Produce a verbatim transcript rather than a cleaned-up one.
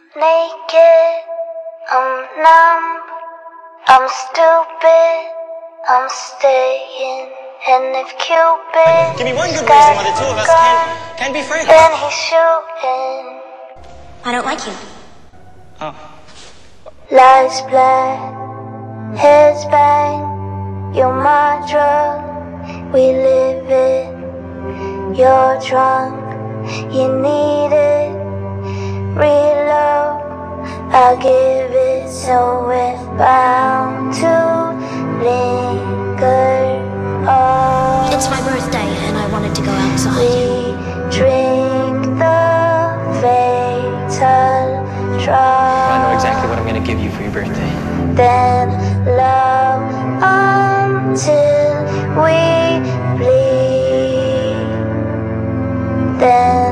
naked, I'm numb, I'm stupid, I'm staying. And if Cupid give me one good reason why the two of us can, can be friends. then he's shooting. I don't like you. Oh. Lights black, heads bang, you're my drug, we live it. You're drunk, you need it. Real love, I'll give it. So we're bound to linger on. It's my birthday and I wanted to go outside. We drink the fatal drug. I know exactly what I'm going to give you for your birthday. Then love until we bleed. Then